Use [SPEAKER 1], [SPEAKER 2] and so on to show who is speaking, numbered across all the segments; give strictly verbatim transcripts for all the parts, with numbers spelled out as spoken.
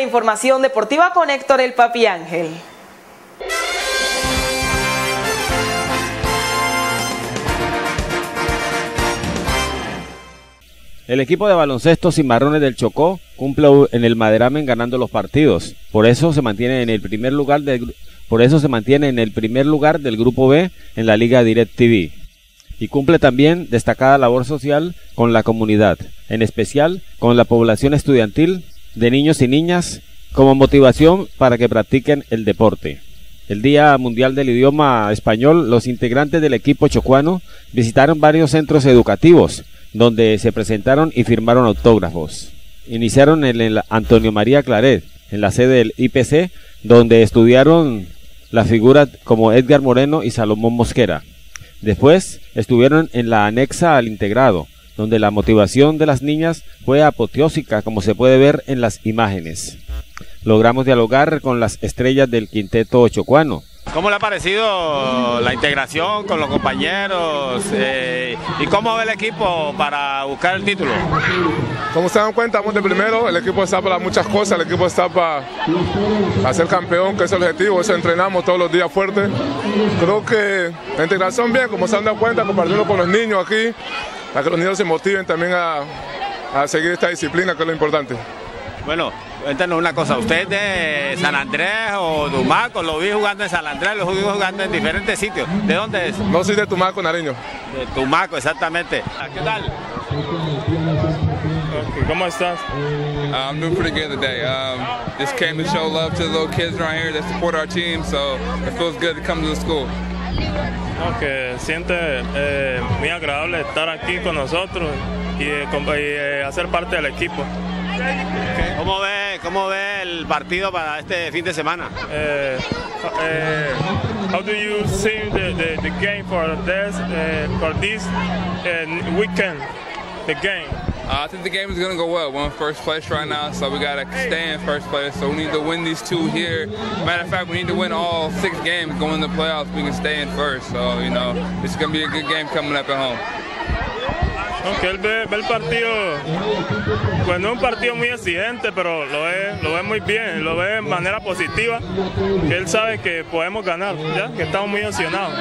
[SPEAKER 1] la información deportiva con Héctor el Papi Ángel.
[SPEAKER 2] El equipo de baloncesto Cimarrones del Chocó cumple en el maderamen ganando los partidos. Por eso se mantiene en el primer lugar del, por eso se mantiene en el primer lugar del Grupo B en la Liga DirecTV. Y cumple también destacada labor social con la comunidad, en especial con la población estudiantil de niños y niñas, como motivación para que practiquen el deporte. El Día Mundial del Idioma Español, los integrantes del equipo chocuano visitaron varios centros educativos, donde se presentaron y firmaron autógrafos. Iniciaron en el Antonio María Claret, en la sede del I P C, donde estudiaron las figuras como Edgar Moreno y Salomón Mosquera. Después estuvieron en la anexa al integrado, donde la motivación de las niñas fue apoteósica, como se puede ver en las imágenes. Logramos dialogar con las estrellas del quinteto chocuano.
[SPEAKER 3] ¿Cómo le ha parecido la integración con los compañeros eh, y cómo ve el equipo para buscar el título?
[SPEAKER 4] Como se dan cuenta, estamos de primero, el equipo está para muchas cosas, el equipo está para, para ser campeón, que es el objetivo, eso entrenamos todos los días fuerte. Creo que la integración bien, como se han dado cuenta, compartiendo con los niños aquí, para que los niños se motiven también a, a seguir esta disciplina, que es lo importante.
[SPEAKER 3] Bueno, cuéntanos una cosa, ¿usted es de San Andrés o Tumaco? Lo vi jugando en San Andrés, lo vi jugando en diferentes sitios. ¿De dónde es?
[SPEAKER 4] No, soy de Tumaco, Nariño.
[SPEAKER 3] De Tumaco, exactamente. ¿Qué tal?
[SPEAKER 5] Okay, ¿cómo estás?
[SPEAKER 6] Uh, I'm doing pretty good today. Um, just came to show love to the little kids around here that support our team, so it feels good to come to the school.
[SPEAKER 5] No, que siente eh, muy agradable estar aquí con nosotros y, eh, y eh, hacer parte del equipo.
[SPEAKER 3] Okay. ¿Cómo ve, cómo ve el partido para este fin de semana?
[SPEAKER 5] Eh, eh, how do you see the, the, the game for this uh, for this uh, weekend? The game.
[SPEAKER 6] Uh, I think the game is going to go well. We're in first place right now, so we got to stay in first place. So we need to win these two here. Matter of fact, we need to win all six games going to the playoffs. We can stay in first. So, you know, it's going to be a good game coming up at home.
[SPEAKER 5] Aunque él ve, ve el partido, pues no es un partido muy exigente, pero lo ve, lo ve muy bien, lo ve de manera positiva, que él sabe que podemos ganar, ¿ya? Que estamos muy emocionados.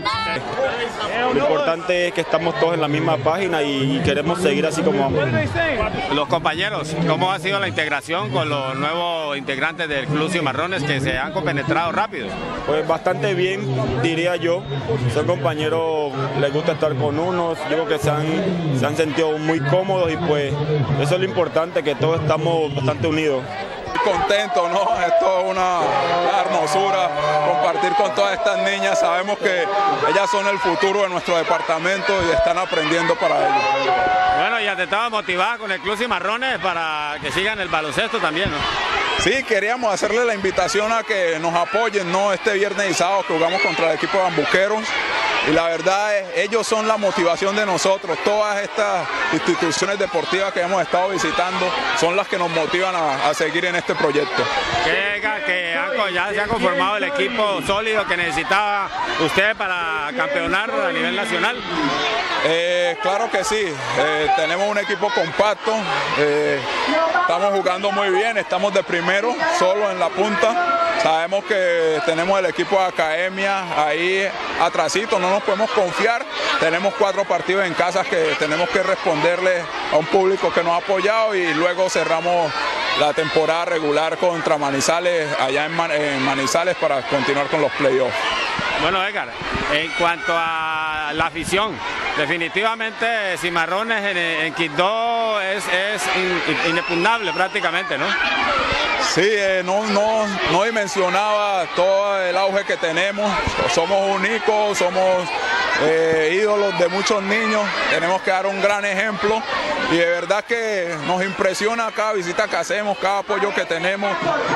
[SPEAKER 7] Lo importante es que estamos todos en la misma página y queremos seguir así como vamos.
[SPEAKER 3] Los compañeros, ¿cómo ha sido la integración con los nuevos integrantes del Club Cimarrones que se han compenetrado rápido?
[SPEAKER 7] Pues bastante bien, diría yo. Son compañeros, les gusta estar con unos, yo creo que se han... se han sentido muy cómodos y pues eso es lo importante, que todos estamos bastante unidos.
[SPEAKER 6] Contento, ¿no? Esto es una, una hermosura compartir con todas estas niñas. Sabemos que ellas son el futuro de nuestro departamento y están aprendiendo para ello.
[SPEAKER 3] Bueno, ya te estaba motivada con el Club Cimarrones para que sigan el baloncesto también, ¿no?
[SPEAKER 6] Sí, queríamos hacerle la invitación a que nos apoyen, ¿no? Este viernes y sábado que jugamos contra el equipo de Bambuqueros. Y la verdad es, ellos son la motivación de nosotros. Todas estas instituciones deportivas que hemos estado visitando son las que nos motivan a, a seguir en este proyecto.
[SPEAKER 3] Que, que han, ya se ha conformado el equipo sólido que necesitaba usted para campeonar a nivel nacional.
[SPEAKER 6] Eh, claro que sí, eh, tenemos un equipo compacto, eh, estamos jugando muy bien, estamos de primero, solo en la punta. Sabemos que tenemos el equipo de academia ahí atrasito, no nos podemos confiar. Tenemos cuatro partidos en casa que tenemos que responderle a un público que nos ha apoyado y luego cerramos la temporada regular contra Manizales, allá en, Man en Manizales, para continuar con los playoffs.
[SPEAKER 3] Bueno, Edgar, en cuanto a la afición, definitivamente Cimarrones en, en Quibdó es, es in, inexpugnable prácticamente, ¿no?
[SPEAKER 6] Sí, eh, no, no, no dimensionaba todo el auge que tenemos. Somos únicos, somos eh, ídolos de muchos niños, tenemos que dar un gran ejemplo y de verdad que nos impresiona cada visita que hacemos, cada apoyo que tenemos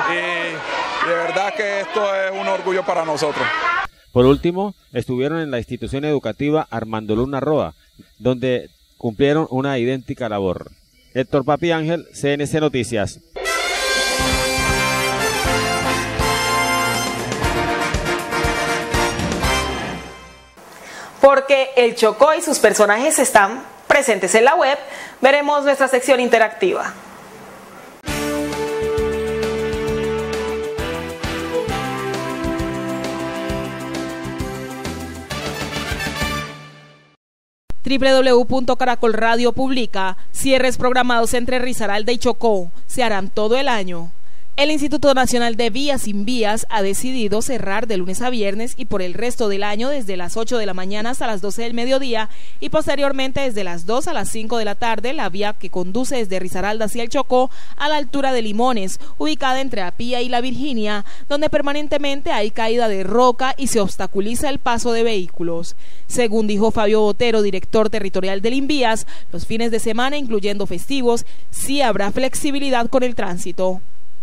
[SPEAKER 6] y de verdad que esto es un orgullo para nosotros.
[SPEAKER 2] Por último, estuvieron en la institución educativa Armando Luna Roa, donde cumplieron una idéntica labor. Héctor Papi Ángel, C N C Noticias.
[SPEAKER 1] Porque el Chocó y sus personajes están presentes en la web, veremos nuestra sección interactiva. doble u doble u doble u punto caracol radio publica: cierres programados entre Risaralda y Chocó se harán todo el año. El Instituto Nacional de Vías Sin Vías ha decidido cerrar de lunes a viernes y por el resto del año desde las ocho de la mañana hasta las doce del mediodía y posteriormente desde las dos a las cinco de la tarde la vía que conduce desde Risaralda hacia el Chocó a la altura de Limones, ubicada entre Apía y La Virginia, donde permanentemente hay caída de roca y se obstaculiza el paso de vehículos. Según dijo Fabio Botero, director territorial del INVÍAS, los fines de semana, incluyendo festivos, sí habrá flexibilidad con el tránsito.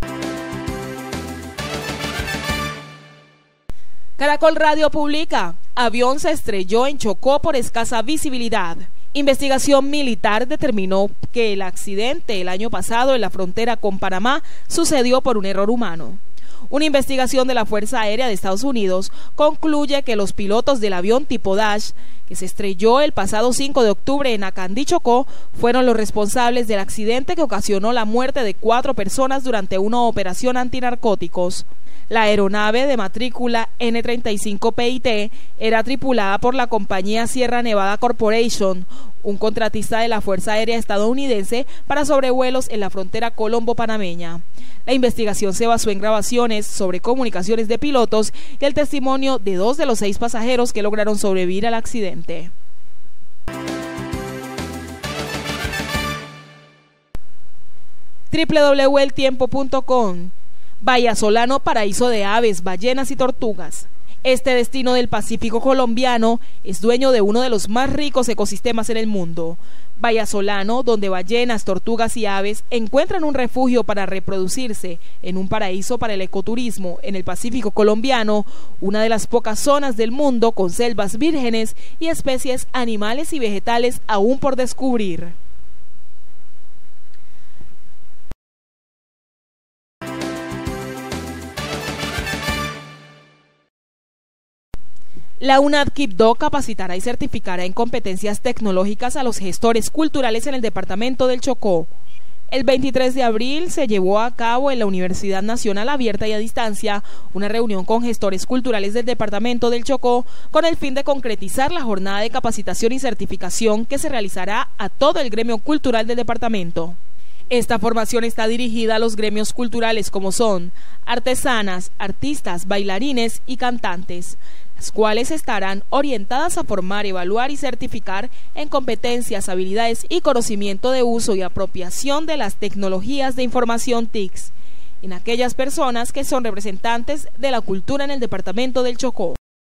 [SPEAKER 1] Caracol Radio publica: avión se estrelló en Chocó por escasa visibilidad. Investigación militar determinó que el accidente el año pasado en la frontera con Panamá sucedió por un error humano. Una investigación de la Fuerza Aérea de Estados Unidos concluye que los pilotos del avión tipo Dash, que se estrelló el pasado cinco de octubre en Acandí, Chocó, fueron los responsables del accidente que ocasionó la muerte de cuatro personas durante una operación antinarcóticos. La aeronave de matrícula N treinta y cinco P I T era tripulada por la compañía Sierra Nevada Corporation, un contratista de la Fuerza Aérea estadounidense para sobrevuelos en la frontera colombo-panameña. La investigación se basó en grabaciones sobre comunicaciones de pilotos y el testimonio de dos de los seis pasajeros que lograron sobrevivir al accidente. doble u doble u doble u punto el tiempo punto com. Vallasolano, paraíso de aves, ballenas y tortugas. Este destino del Pacífico colombiano es dueño de uno de los más ricos ecosistemas en el mundo. Vallasolano, donde ballenas, tortugas y aves encuentran un refugio para reproducirse en un paraíso para el ecoturismo en el Pacífico colombiano, una de las pocas zonas del mundo con selvas vírgenes y especies animales y vegetales aún por descubrir. La UNAD Quibdó capacitará y certificará en competencias tecnológicas a los gestores culturales en el departamento del Chocó. El veintitrés de abril se llevó a cabo en la Universidad Nacional Abierta y a Distancia una reunión con gestores culturales del departamento del Chocó con el fin de concretizar la jornada de capacitación y certificación que se realizará a todo el gremio cultural del departamento. Esta formación está dirigida a los gremios culturales como son artesanas, artistas, bailarines y cantantes, las cuales estarán orientadas a formar, evaluar y certificar en competencias, habilidades y conocimiento de uso y apropiación de las tecnologías de información T I Cs en aquellas personas que son representantes de la cultura en el departamento del Chocó.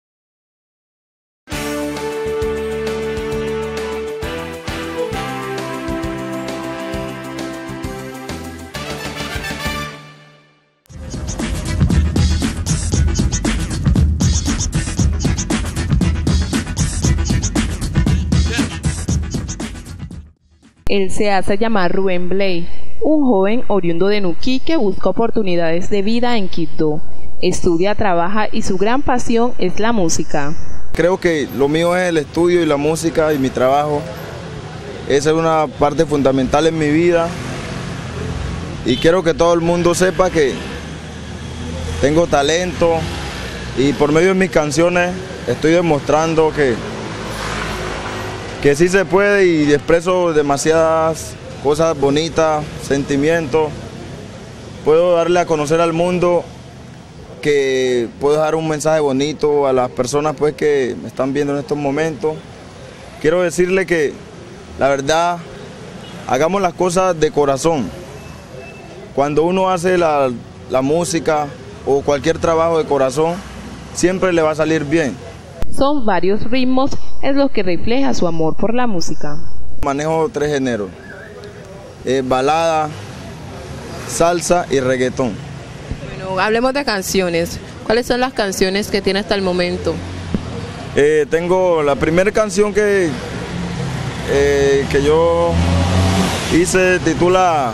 [SPEAKER 8] Él se hace llamar Rubén Blay, un joven oriundo de Nuquí que busca oportunidades de vida en Quibdó. Estudia, trabaja y su gran pasión es la música.
[SPEAKER 9] Creo que lo mío es el estudio y la música y mi trabajo. Esa es una parte fundamental en mi vida y quiero que todo el mundo sepa que tengo talento y por medio de mis canciones estoy demostrando que que sí se puede y expreso demasiadas cosas bonitas, sentimientos. Puedo darle a conocer al mundo que puedo dar un mensaje bonito a las personas pues, que me están viendo en estos momentos. Quiero decirle que la verdad, hagamos las cosas de corazón. Cuando uno hace la, la música o cualquier trabajo de corazón, siempre le va a salir bien.
[SPEAKER 8] Son varios ritmos, es lo que refleja su amor por la música.
[SPEAKER 9] Manejo tres géneros, eh, balada, salsa y reggaetón.
[SPEAKER 10] Bueno, hablemos de canciones. ¿Cuáles son las canciones que tiene hasta el momento?
[SPEAKER 9] Eh, tengo la primera canción que, eh, que yo hice, titula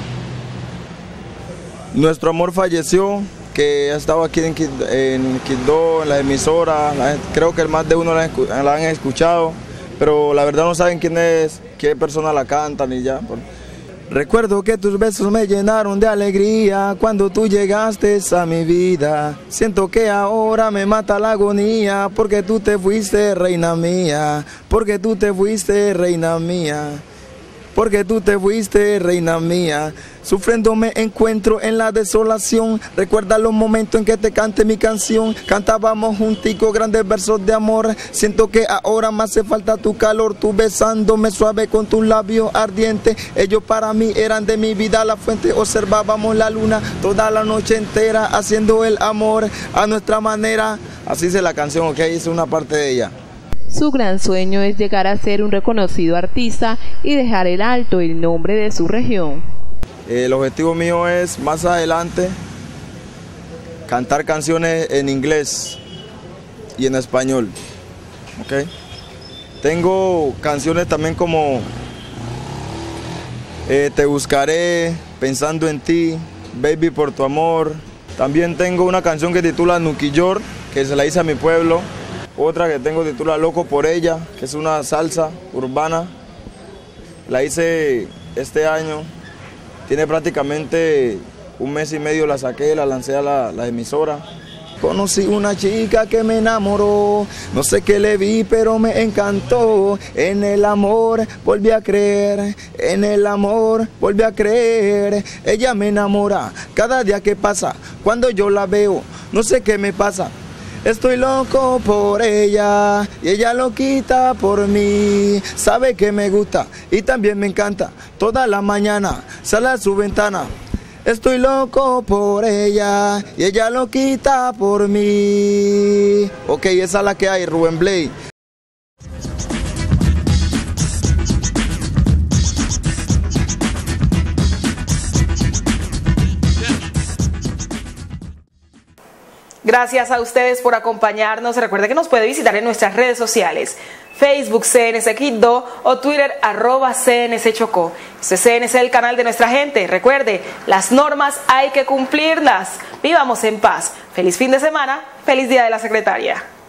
[SPEAKER 9] Nuestro amor falleció, que ha estado aquí en, en Quibdó, en las emisoras, la, creo que más de uno la, la han escuchado, pero la verdad no saben quién es, qué persona la canta ni ya. Recuerdo que tus besos me llenaron de alegría cuando tú llegaste a mi vida. Siento que ahora me mata la agonía porque tú te fuiste, reina mía, porque tú te fuiste, reina mía. Porque tú te fuiste, reina mía. Sufriendo me encuentro en la desolación. Recuerda los momentos en que te canté mi canción. Cantábamos junticos grandes versos de amor. Siento que ahora me hace falta tu calor. Tú besándome suave con tus labios ardientes. Ellos para mí eran de mi vida la fuente. Observábamos la luna toda la noche entera, haciendo el amor a nuestra manera. Así dice la canción, ok, es una parte de ella.
[SPEAKER 8] Su gran sueño es llegar a ser un reconocido artista y dejar en alto el nombre de su región.
[SPEAKER 9] El objetivo mío es más adelante cantar canciones en inglés y en español. ¿Okay? Tengo canciones también como eh, Te buscaré, Pensando en ti, Baby por tu amor. También tengo una canción que titula Nuquillor, que se la hice a mi pueblo. Otra que tengo titula Loco por ella, que es una salsa urbana. La hice este año. Tiene prácticamente un mes y medio, la saqué, la lancé a la, la emisora. Conocí una chica que me enamoró, no sé qué le vi, pero me encantó. En el amor volví a creer, en el amor volví a creer. Ella me enamora cada día que pasa, cuando yo la veo, no sé qué me pasa. Estoy loco por ella y ella lo quita por mí. Sabe que me gusta y también me encanta. Toda la mañana sale a su ventana. Estoy loco por ella y ella lo quita por mí. Ok, esa es la que hay, Rubén Blade.
[SPEAKER 1] Gracias a ustedes por acompañarnos. Recuerde que nos puede visitar en nuestras redes sociales, Facebook C N C Quibdó o Twitter arroba C N C Chocó. Este es C N C, el canal de nuestra gente. Recuerde, las normas hay que cumplirlas. Vivamos en paz. Feliz fin de semana. Feliz Día de la Secretaria.